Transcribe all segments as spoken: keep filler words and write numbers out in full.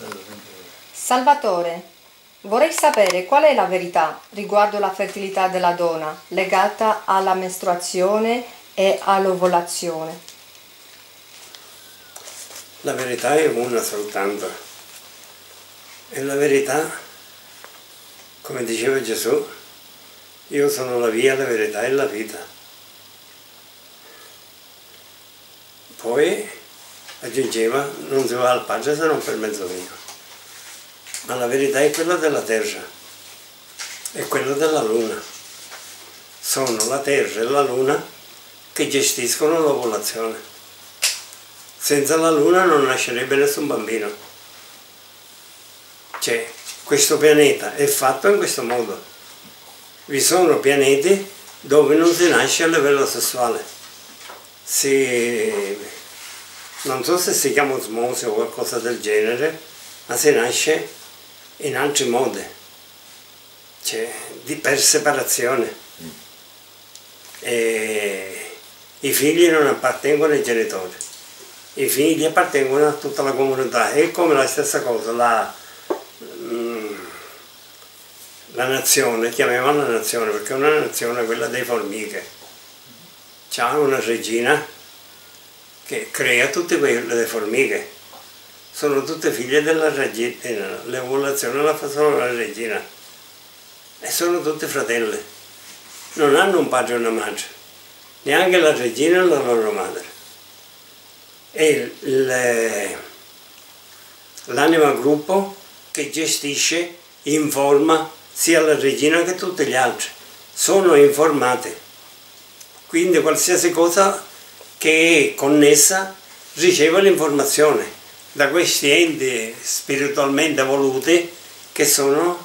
Salvatore, vorrei sapere qual è la verità riguardo la fertilità della donna legata alla mestruazione e all'ovulazione. La verità è una soltanto. E la verità, come diceva Gesù, io sono la via, la verità e la vita. Poi aggiungeva, non si va al Padre se non per mezzo mio. Ma la verità è quella della terra, è quella della luna. Sono la terra e la luna che gestiscono l'ovulazione. Senza la luna non nascerebbe nessun bambino. Cioè, questo pianeta è fatto in questo modo. Vi sono pianeti dove non si nasce a livello sessuale. Si, non so se si chiama osmosi o qualcosa del genere, ma si nasce in altri modi, cioè di, per separazione. E i figli non appartengono ai genitori, i figli appartengono a tutta la comunità. È come la stessa cosa, la, la nazione, chiamiamola nazione, perché una nazione è quella dei formiche. C'è una regina che crea tutte quelle formiche. Sono tutte figlie della regina, l'evoluzione la fa solo la regina. E sono tutte fratelle. Non hanno un padre e una madre, neanche la regina e la loro madre. E l'anima gruppo che gestisce, informa sia la regina che tutti gli altri. Sono informate. Quindi qualsiasi cosa che è connessa riceve l'informazione da questi enti spiritualmente evoluti che sono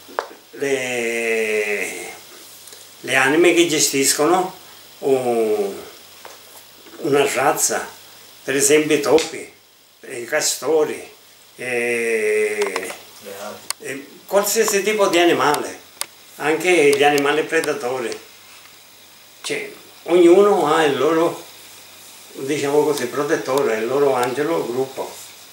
le, le anime che gestiscono un, una razza, per esempio i topi, i castori, e, e qualsiasi tipo di animale, anche gli animali predatori. Cioè, ognuno ha il loro, diciamo così, protettore, il loro angelo gruppo.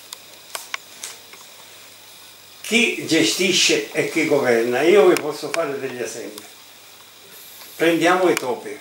Chi gestisce e chi governa? Io vi posso fare degli esempi. Prendiamo i topi.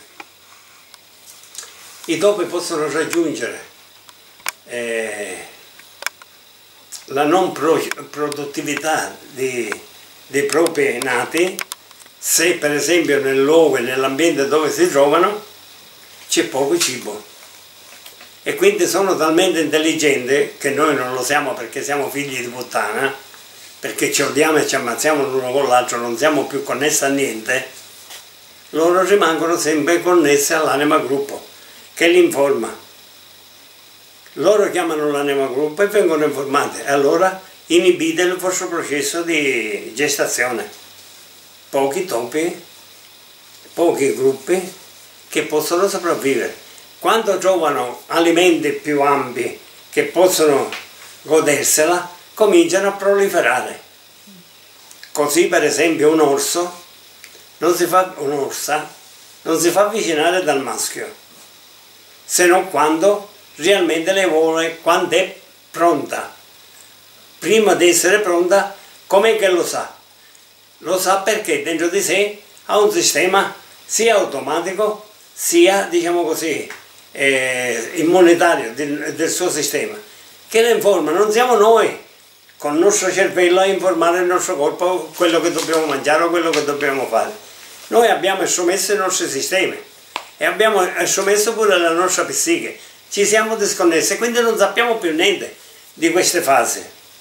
I topi possono raggiungere eh, la non pro produttività di, dei propri nati se per esempio nel luogo e nell'ambiente dove si trovano c'è poco cibo. E quindi sono talmente intelligenti, che noi non lo siamo perché siamo figli di puttana, perché ci odiamo e ci ammazziamo l'uno con l'altro, non siamo più connessi a niente, loro rimangono sempre connessi all'anima gruppo, che li informa. Loro chiamano l'anima gruppo e vengono informati, e allora inibite il vostro processo di gestazione. Pochi topi, pochi gruppi che possono sopravvivere. Quando trovano alimenti più ampi che possono godersela, cominciano a proliferare. Così per esempio un orso, non si fa, un'orsa, non si fa avvicinare dal maschio, se non quando realmente le vuole, quando è pronta. Prima di essere pronta, com'è che lo sa? Lo sa perché dentro di sé ha un sistema sia automatico, sia, diciamo così, eh, immunitario del, del suo sistema, che le informa. Non siamo noi con il nostro cervello a informare il nostro corpo quello che dobbiamo mangiare o quello che dobbiamo fare. Noi abbiamo estromesso i nostri sistemi e abbiamo estromesso pure la nostra psiche. Ci siamo disconnessi e quindi non sappiamo più niente di queste fasi.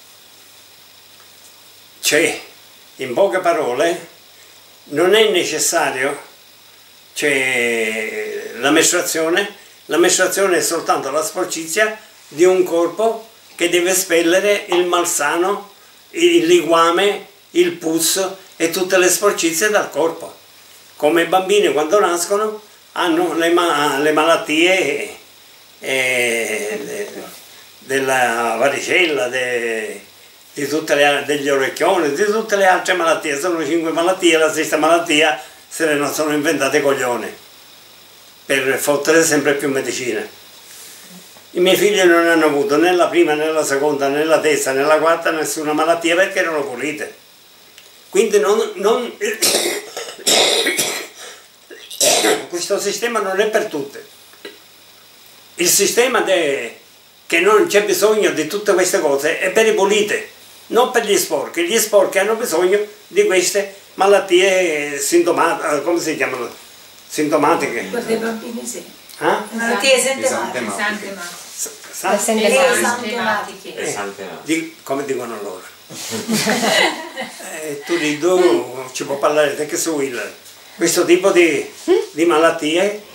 Cioè, in poche parole, non è necessario, cioè, la mestruazione. La mestruazione è soltanto la sporcizia di un corpo che deve espellere il malsano, il liquame, il pus e tutte le sporcizie dal corpo. Come i bambini quando nascono hanno le, ma le malattie eh, della varicella, de, di tutte le, degli orecchioni, di tutte le altre malattie. Sono cinque malattie, la stessa malattia se ne non sono inventate coglioni per fottere sempre più medicine. I miei figli non hanno avuto né la prima, né la seconda, né la terza, né la quarta, nessuna malattia perché erano pulite. Quindi non, non... questo sistema non è per tutte. Il sistema de... che non c'è bisogno di tutte queste cose è per i puliti, non per gli sporchi. Gli sporchi hanno bisogno di queste malattie sintomatiche, come si chiamano? Sintomatiche. Per dei bambini sì. Eh? Malattie esantematiche. Esantematiche. Eh, come dicono loro. eh, tu di tu ci può parlare te che su il, questo tipo di, di malattie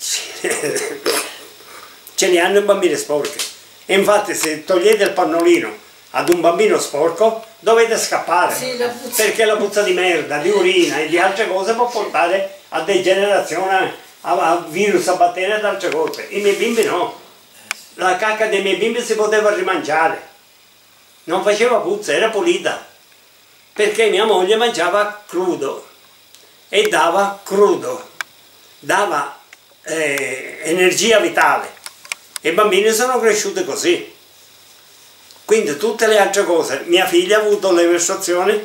ce ne hanno i bambini sporchi. E infatti se togliete il pannolino ad un bambino sporco dovete scappare, sì, la perché la puzza di merda, di urina e di altre cose può portare a degenerazione, a, a virus, a batteri ed altre cose. I miei bimbi no, la cacca dei miei bimbi si poteva rimangiare, non faceva puzza, era pulita, perché mia moglie mangiava crudo e dava crudo, dava eh, energia vitale. E i bambini sono cresciuti così. Quindi tutte le altre cose, mia figlia ha avuto le mestruazioni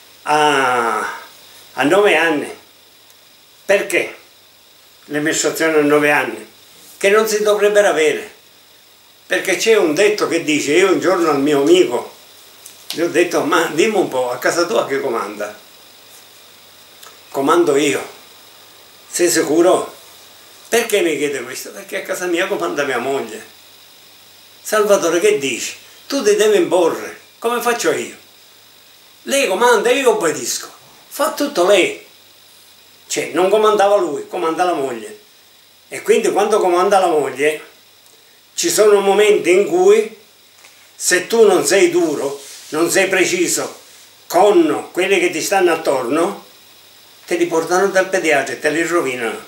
a, a nove anni. Perché le mestruazioni a nove anni? Che non si dovrebbero avere. Perché c'è un detto che dice, io un giorno al mio amico gli ho detto, ma dimmi un po', a casa tua che comanda? Comando io. Sei sicuro? Perché mi chiede questo? Perché a casa mia comanda mia moglie. Salvatore, che dici? Tu ti devi imporre, come faccio io? Lei comanda e io obbedisco. Fa tutto lei. Cioè, non comandava lui, comanda la moglie. E quindi quando comanda la moglie, ci sono momenti in cui, se tu non sei duro, non sei preciso con quelli che ti stanno attorno, te li portano dal pediatra e te li rovinano.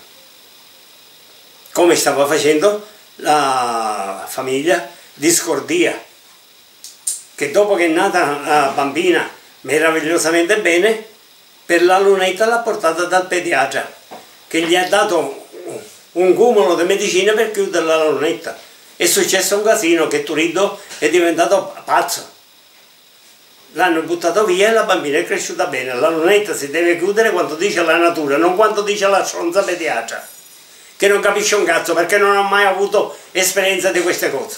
Come stava facendo la famiglia di Scordia, che dopo che è nata la bambina meravigliosamente bene, per la lunetta l'ha portata dal pediatra, che gli ha dato un cumulo di medicine per chiudere la lunetta. È successo un casino che Turiddu è diventato pazzo. L'hanno buttato via e la bambina è cresciuta bene. La lunetta si deve chiudere quanto dice la natura, non quanto dice la stronza pediatra, che non capisce un cazzo perché non ha mai avuto esperienza di queste cose.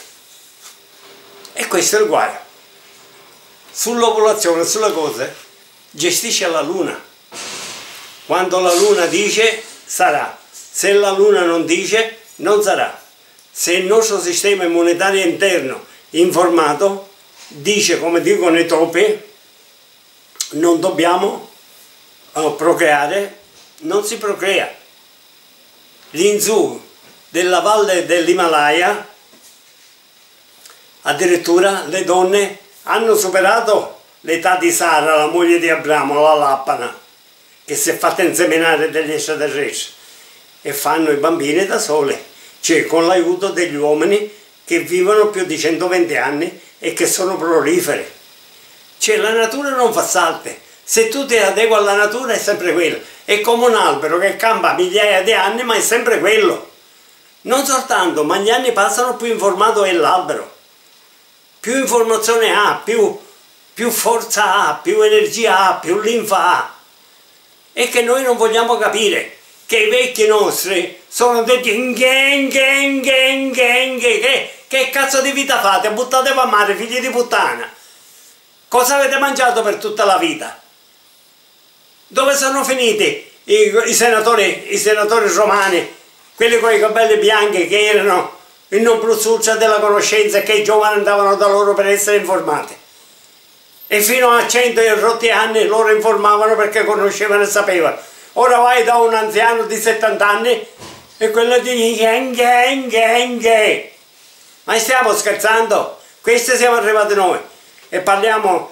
E questo è il guaio. Sull'ovulazione, sulle cose, gestisce la luna. Quando la luna dice, sarà. Se la luna non dice, non sarà. Se il nostro sistema immunitario interno informato dice, come dicono i topi, non dobbiamo uh, procreare, non si procrea. L'Inzu della valle dell'Himalaya, addirittura le donne hanno superato l'età di Sara, la moglie di Abramo, la Lappana, che si è fatta inseminare dagli extraterrestri, e fanno i bambini da sole, cioè con l'aiuto degli uomini che vivono più di centoventi anni e che sono proliferi. Cioè la natura non fa salte, se tu ti adegui alla natura è sempre quello, è come un albero che campa migliaia di anni ma è sempre quello. Non soltanto, ma gli anni passano più informato è l'albero, più informazione ha, più, più forza ha, più energia ha, più linfa ha. E che noi non vogliamo capire che i vecchi nostri sono detti nghen, nghen, nghen, nghen, che, che cazzo di vita fate? Buttatevi a mare, figli di puttana. Cosa avete mangiato per tutta la vita? Dove sono finiti i, i, senatori, i senatori romani, quelli con i capelli bianchi che erano il non plus ultra della conoscenza e che i giovani andavano da loro per essere informati? E fino a cento e rotti anni loro informavano perché conoscevano e sapevano. Ora vai da un anziano di settanta anni e quello dice ghen, ghen, ghen, ghen. Ma stiamo scherzando? Questi siamo arrivati noi e parliamo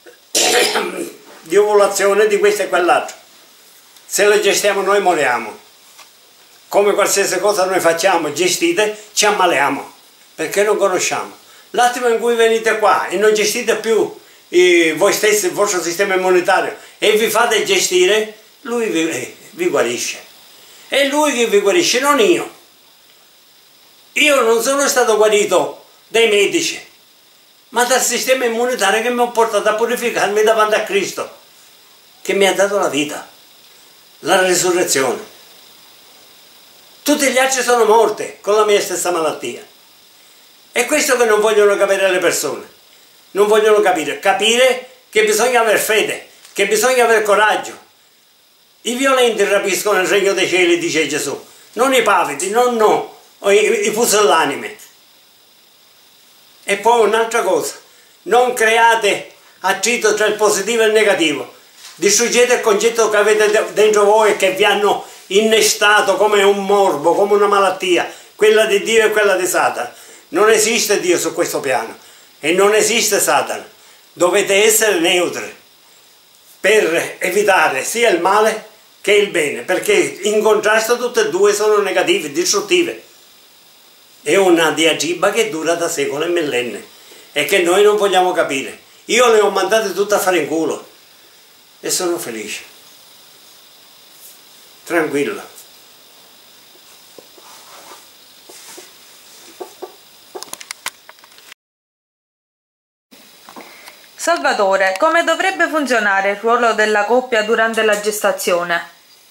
di ovulazione, di questo e quell'altro. Se lo gestiamo noi moriamo. Come qualsiasi cosa noi facciamo, gestite, ci ammaliamo, perché non conosciamo. L'attimo in cui venite qua e non gestite più eh, voi stessi, il vostro sistema immunitario, e vi fate gestire, lui vi, eh, vi guarisce. È lui che vi guarisce, non io. Io non sono stato guarito dai medici, ma dal sistema immunitario che mi ha portato a purificarmi davanti a Cristo, che mi ha dato la vita, la resurrezione. Tutti gli altri sono morti con la mia stessa malattia. È questo che non vogliono capire le persone. Non vogliono capire. Capire che bisogna avere fede, che bisogna avere coraggio. I violenti rapiscono il regno dei cieli, dice Gesù. Non i pavidi, non no, i, i pusillanimi. E poi un'altra cosa. Non create attrito tra il positivo e il negativo. Distruggete il concetto che avete dentro voi e che vi hanno innestato come un morbo, come una malattia, quella di Dio e quella di Satana. Non esiste Dio su questo piano e non esiste Satana. Dovete essere neutri per evitare sia il male che il bene, perché in contrasto tutte e due sono negative, distruttive. È una diatriba che dura da secoli e millenni e che noi non vogliamo capire. Io le ho mandate tutte a fare in culo e sono felice, tranquillo. Salvatore, come dovrebbe funzionare il ruolo della coppia durante la gestazione?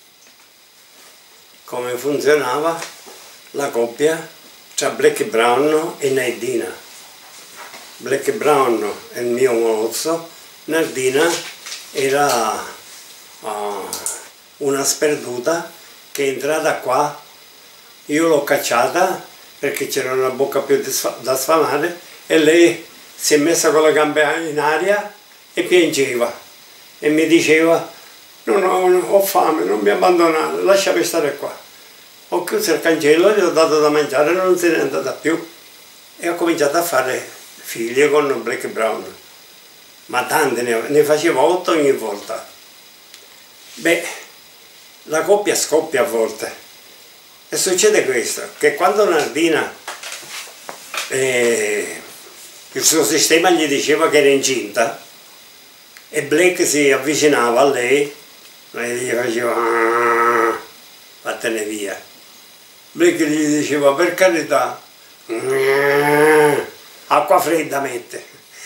Come funzionava la coppia tra Black Brown e Nardina. Black Brown è il mio mozzo, Nardina era uh, una sperduta che è entrata qua, io l'ho cacciata perché c'era una bocca più da sfamare e lei si è messa con le gambe in aria e piangeva e mi diceva no, no, no, ho fame, non mi abbandonare, lasciami stare qua. Ho chiuso il cancello, gli ho dato da mangiare, non se n'è andata più e ho cominciato a fare figlie con Black Brown, ma tante, ne, ne facevo otto ogni volta. Beh, la coppia scoppia a volte e succede questo, che quando Nardina eh, il suo sistema gli diceva che era incinta e Black si avvicinava a lei e gli faceva ah, vattene via. Black gli diceva per carità ah, acqua fredda mette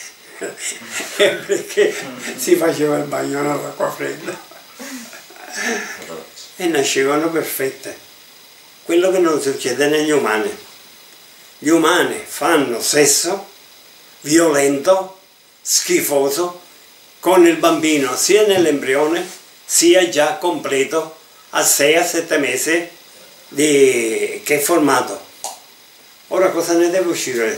perché si faceva il bagno nell'acqua fredda e nascevano perfette. Quello che non succede negli umani. Gli umani fanno sesso violento, schifoso, con il bambino sia nell'embrione sia già completo a sei a sette mesi di... che è formato. Ora cosa ne deve uscire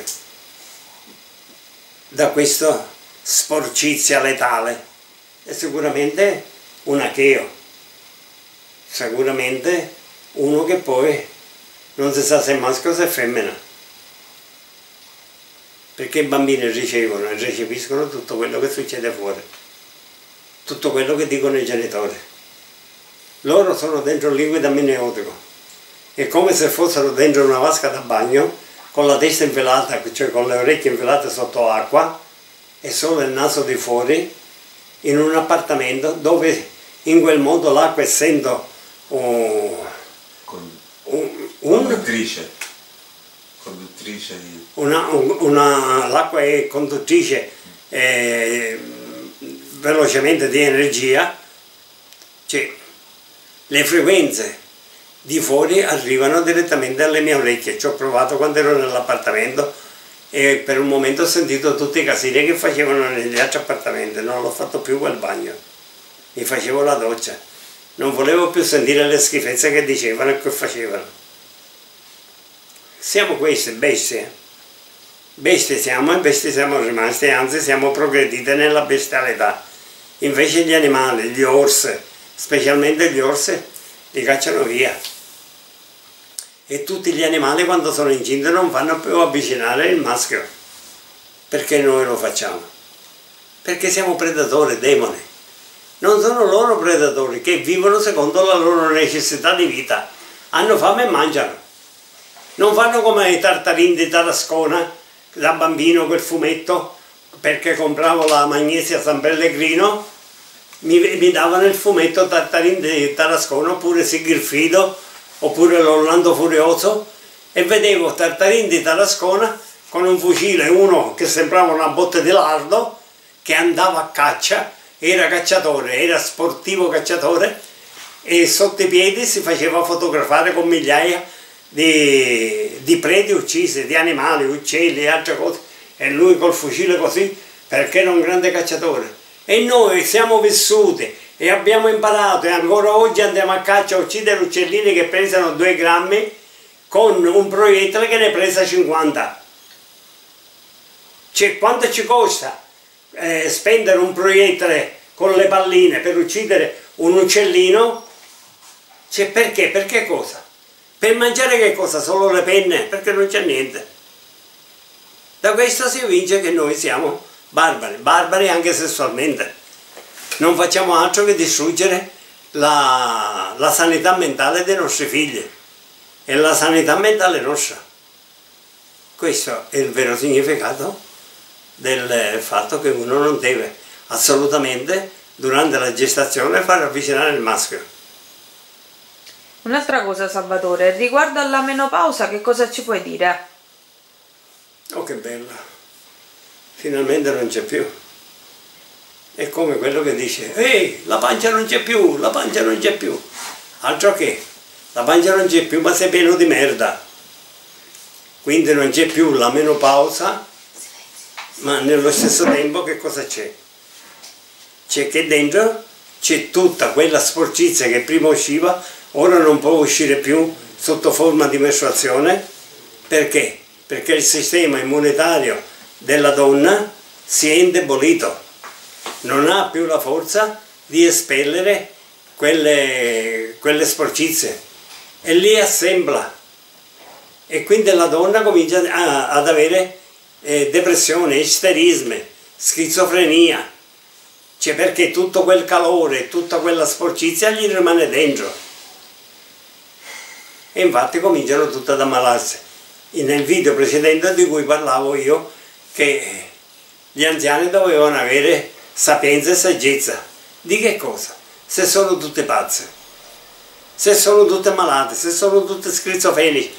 da questa sporcizia letale? È sicuramente un acheo, sicuramente uno che poi non si sa se è maschio o se è femmina. Perché i bambini ricevono e recepiscono tutto quello che succede fuori, tutto quello che dicono i genitori. Loro sono dentro il liquido amniotico, è come se fossero dentro una vasca da bagno, con la testa infilata, cioè con le orecchie infilate sotto acqua e solo il naso di fuori, in un appartamento dove in quel modo l'acqua, essendo un... Con... un, un conduttrice. Conduttrice di... una, una, l'acqua è conduttrice eh, velocemente di energia, cioè le frequenze di fuori arrivano direttamente alle mie orecchie. Ci ho provato quando ero nell'appartamento e per un momento ho sentito tutti i casini che facevano negli altri appartamenti. Non l'ho fatto più quel bagno, mi facevo la doccia, non volevo più sentire le schifezze che dicevano e che facevano. Siamo queste bestie, bestie siamo e bestie siamo rimasti, anzi siamo progredite nella bestialità. Invece gli animali, gli orsi, specialmente gli orsi, li cacciano via. E tutti gli animali quando sono incinti non fanno più avvicinare il maschio. Perché noi lo facciamo? Perché siamo predatori, demoni. Non sono loro predatori che vivono secondo la loro necessità di vita. Hanno fame e mangiano. Non fanno come i tartarini di Tarascona, da bambino quel fumetto, perché compravo la Magnesia San Pellegrino, mi, mi davano il fumetto tartarini di Tarascona, oppure Sigilfido, oppure l'Orlando Furioso, e vedevo Tartarin di Tarascona con un fucile, uno che sembrava una botte di lardo, che andava a caccia, era cacciatore, era sportivo cacciatore, e sotto i piedi si faceva fotografare con migliaia di, di predi uccise, di animali, uccelli e altre cose, e lui col fucile così, perché era un grande cacciatore. E noi siamo vissuti e abbiamo imparato, e ancora oggi andiamo a caccia a uccidere uccellini che pesano due grammi con un proiettile che ne pesa cinquanta. Cioè, quanto ci costa eh, spendere un proiettile con le palline per uccidere un uccellino? Cioè, perché? Per che cosa? Per mangiare che cosa? Solo le penne? Perché non c'è niente. Da questo si evince che noi siamo barbari, barbari anche sessualmente. Non facciamo altro che distruggere la, la sanità mentale dei nostri figli e la sanità mentale nostra. Questo è il vero significato del fatto che uno non deve assolutamente durante la gestazione far avvicinare il maschio. Un'altra cosa, Salvatore, riguardo alla menopausa, che cosa ci puoi dire? Oh, che bella! Finalmente non c'è più. È come quello che dice: ehi, la pancia non c'è più, la pancia non c'è più. Altro che, la pancia non c'è più, ma sei pieno di merda. Quindi non c'è più la menopausa, ma nello stesso tempo che cosa c'è? C'è che dentro c'è tutta quella sporcizia che prima usciva, ora non può uscire più sotto forma di mestruazione. Perché? Perché il sistema immunitario della donna si è indebolito, non ha più la forza di espellere quelle, quelle sporcizie, e lì assembla, e quindi la donna comincia a, ad avere eh, depressione, isterismi, schizofrenia, cioè perché tutto quel calore, tutta quella sporcizia gli rimane dentro, e infatti cominciano tutte ad ammalarsi. Nel video precedente di cui parlavo io, che gli anziani dovevano avere sapienza e saggezza. Di che cosa? Se sono tutte pazze, se sono tutte malate, se sono tutte schizofreniche,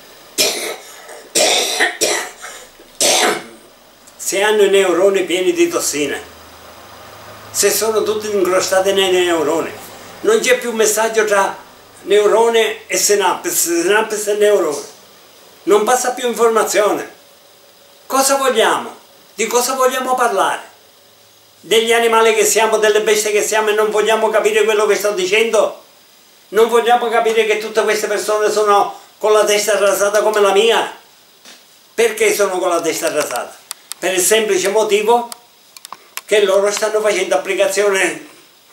se hanno i neuroni pieni di tossine, se sono tutte incrostate nei neuroni, non c'è più messaggio tra neurone e sinapsi, sinapsi e neurone, non passa più informazione. Cosa vogliamo? Di cosa vogliamo parlare? Degli animali che siamo, delle bestie che siamo, e non vogliamo capire quello che sto dicendo? Non vogliamo capire che tutte queste persone sono con la testa rasata come la mia? Perché sono con la testa rasata? Per il semplice motivo che loro stanno facendo applicazione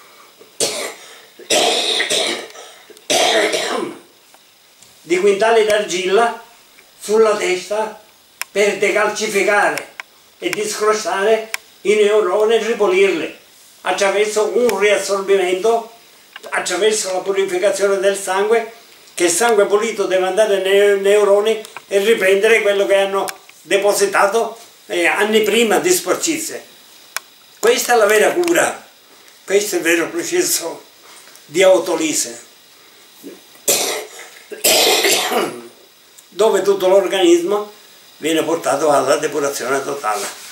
di quintali d'argilla sulla testa per decalcificare e discrostare i neuroni e ripulirli attraverso un riassorbimento, attraverso la purificazione del sangue, che il sangue pulito deve andare nei neuroni e riprendere quello che hanno depositato eh, anni prima di sporcizie. Questa è la vera cura, questo è il vero processo di autolisi, dove tutto l'organismo viene portato alla depurazione totale.